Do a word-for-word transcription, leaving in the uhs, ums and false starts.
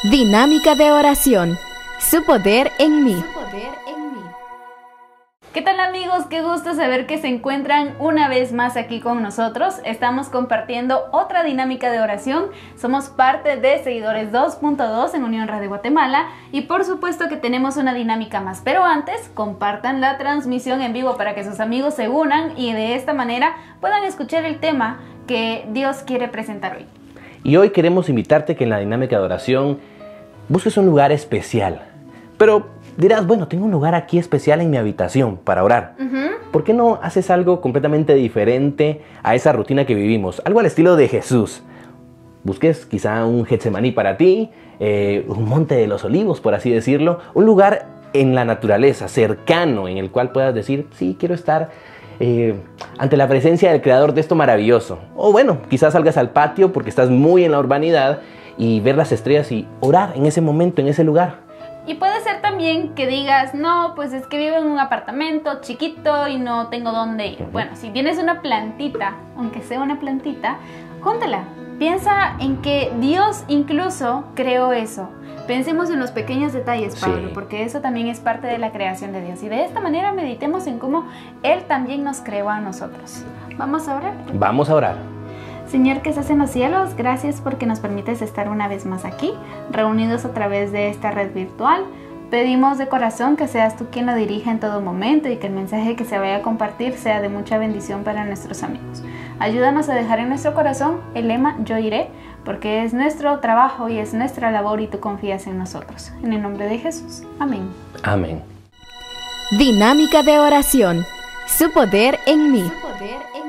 Dinámica de oración. Su poder en mí. ¿Qué tal, amigos? Qué gusto saber que se encuentran una vez más aquí con nosotros. Estamos compartiendo otra dinámica de oración. Somos parte de Seguidores dos punto dos en Unión Radio Guatemala y por supuesto que tenemos una dinámica más. Pero antes, compartan la transmisión en vivo para que sus amigos se unan y de esta manera puedan escuchar el tema que Dios quiere presentar hoy. Y hoy queremos invitarte que en la dinámica de oración busques un lugar especial. Pero dirás, bueno, tengo un lugar aquí especial en mi habitación para orar. Uh-huh. ¿Por qué no haces algo completamente diferente a esa rutina que vivimos? Algo al estilo de Jesús. Busques quizá un Getsemaní para ti, eh, un monte de los olivos, por así decirlo. Un lugar en la naturaleza, cercano, en el cual puedas decir, sí, quiero estar eh, ante la presencia del Creador de esto maravilloso. O bueno, quizás salgas al patio porque estás muy en la urbanidad y ver las estrellas y orar en ese momento, en ese lugar. Y puede ser también que digas, no, pues es que vivo en un apartamento chiquito y no tengo dónde ir. Bueno, si tienes una plantita, aunque sea una plantita, júntala. Piensa en que Dios incluso creó eso. Pensemos en los pequeños detalles, Pablo, sí, porque eso también es parte de la creación de Dios. Y de esta manera meditemos en cómo Él también nos creó a nosotros. ¿Vamos a orar? Vamos a orar. Señor que estás en los cielos, gracias porque nos permites estar una vez más aquí, reunidos a través de esta red virtual. Pedimos de corazón que seas tú quien lo dirija en todo momento y que el mensaje que se vaya a compartir sea de mucha bendición para nuestros amigos. Ayúdanos a dejar en nuestro corazón el lema Yo iré, porque es nuestro trabajo y es nuestra labor y tú confías en nosotros. En el nombre de Jesús. Amén. Amén. Dinámica de oración. Su poder en mí. Su poder en